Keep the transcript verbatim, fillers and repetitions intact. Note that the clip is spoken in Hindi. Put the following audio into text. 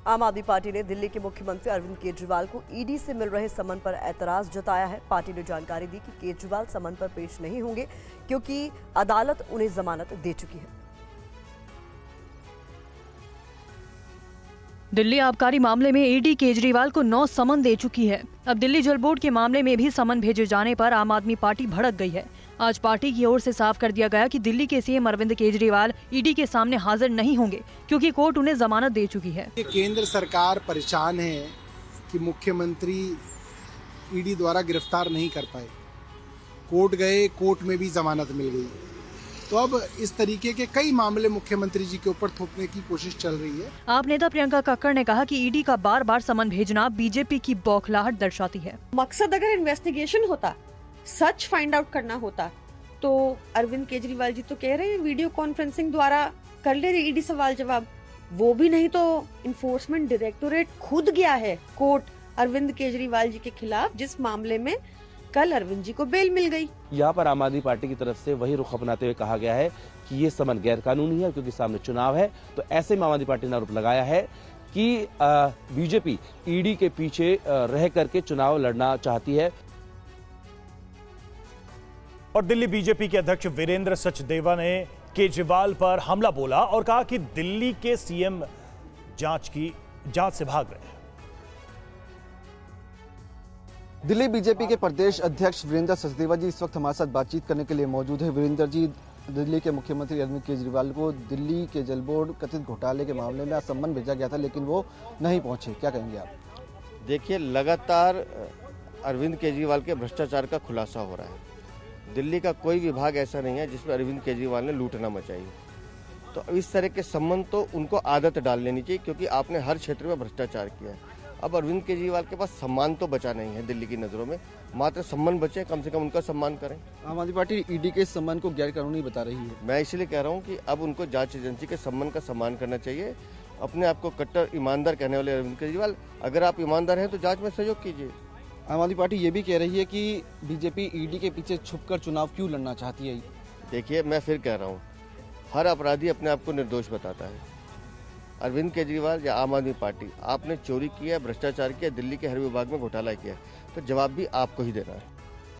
आम आदमी पार्टी ने दिल्ली के मुख्यमंत्री अरविंद केजरीवाल को ईडी से मिल रहे समन पर ऐतराज जताया है। पार्टी ने जानकारी दी कि केजरीवाल समन पर पेश नहीं होंगे क्योंकि अदालत उन्हें जमानत दे चुकी है। दिल्ली आबकारी मामले में ईडी केजरीवाल को नौ समन दे चुकी है। अब दिल्ली जल बोर्ड के मामले में भी समन भेजे जाने पर आम आदमी पार्टी भड़क गई है। आज पार्टी की ओर से साफ कर दिया गया कि दिल्ली के सीएम अरविंद केजरीवाल ईडी के सामने हाजिर नहीं होंगे क्योंकि कोर्ट उन्हें जमानत दे चुकी है। केंद्र सरकार परेशान है कि मुख्यमंत्री ईडी द्वारा गिरफ्तार नहीं कर पाए। कोर्ट गए, कोर्ट में भी जमानत मिल गई। तो अब इस तरीके के कई मामले मुख्यमंत्री जी के ऊपर थोपने की कोशिश चल रही है। आप नेता प्रियंका कक्कड़ ने कहा कि ईडी का बार बार समन भेजना बीजेपी की बौखलाहट दर्शाती है। मकसद अगर इन्वेस्टिगेशन होता, सच फाइंड आउट करना होता, तो अरविंद केजरीवाल जी तो कह रहे हैं वीडियो कॉन्फ्रेंसिंग द्वारा कर ले रहे ईडी सवाल जवाब। वो भी नहीं तो इन्फोर्समेंट डायरेक्टोरेट खुद गया है कोर्ट अरविंद केजरीवाल जी के खिलाफ, जिस मामले में कल अरविंद जी को बेल मिल गई। यहाँ पर आम आदमी पार्टी की तरफ से वही रुख अपनाते हुए कहा गया है कि ये समन गैर कानूनी है क्योंकि सामने चुनाव है। तो ऐसे में आम आदमी पार्टी ने आरोप लगाया है कि बीजेपी ईडी के पीछे रह करके चुनाव लड़ना चाहती है। और दिल्ली बीजेपी के अध्यक्ष वीरेंद्र सचदेवा ने केजरीवाल पर हमला बोला और कहा कि दिल्ली के सीएम जांच की जांच से भाग रहे हैं। दिल्ली बीजेपी के प्रदेश अध्यक्ष वीरेंद्र सचदेवा जी इस वक्त हमारे साथ बातचीत करने के लिए मौजूद है। वीरेंद्र जी, दिल्ली के मुख्यमंत्री अरविंद केजरीवाल को दिल्ली के जल बोर्ड कथित घोटाले के मामले में आज सम्मन भेजा गया था, लेकिन वो नहीं पहुंचे, क्या कहेंगे आप? देखिए, लगातार अरविंद केजरीवाल के भ्रष्टाचार का खुलासा हो रहा है। दिल्ली का कोई विभाग ऐसा नहीं है जिसमें अरविंद केजरीवाल ने लूटना मचाई। तो इस तरह के सम्मन तो उनको आदत डाल लेनी चाहिए क्योंकि आपने हर क्षेत्र में भ्रष्टाचार किया है। अब अरविंद केजरीवाल के पास सम्मान तो बचा नहीं है दिल्ली की नजरों में, मात्र सम्मान बचे, कम से कम उनका सम्मान करें। आम आदमी पार्टी ईडी के सम्मान को गैर कानूनी बता रही है। मैं इसलिए कह रहा हूँ कि अब उनको जांच एजेंसी के सम्मान का सम्मान करना चाहिए। अपने आप को कट्टर ईमानदार कहने वाले अरविंद केजरीवाल, अगर आप ईमानदार हैं तो जांच में सहयोग कीजिए। आम आदमी पार्टी ये भी कह रही है कि बीजेपी ईडी के पीछे छुपकर चुनाव क्यों लड़ना चाहती है। देखिए, मैं फिर कह रहा हूँ, हर अपराधी अपने आप को निर्दोष बताता है। अरविंद केजरीवाल या आम आदमी पार्टी, आपने चोरी किया, भ्रष्टाचार किया, दिल्ली के हर विभाग में घोटाला किया, तो जवाब भी आपको ही देना है।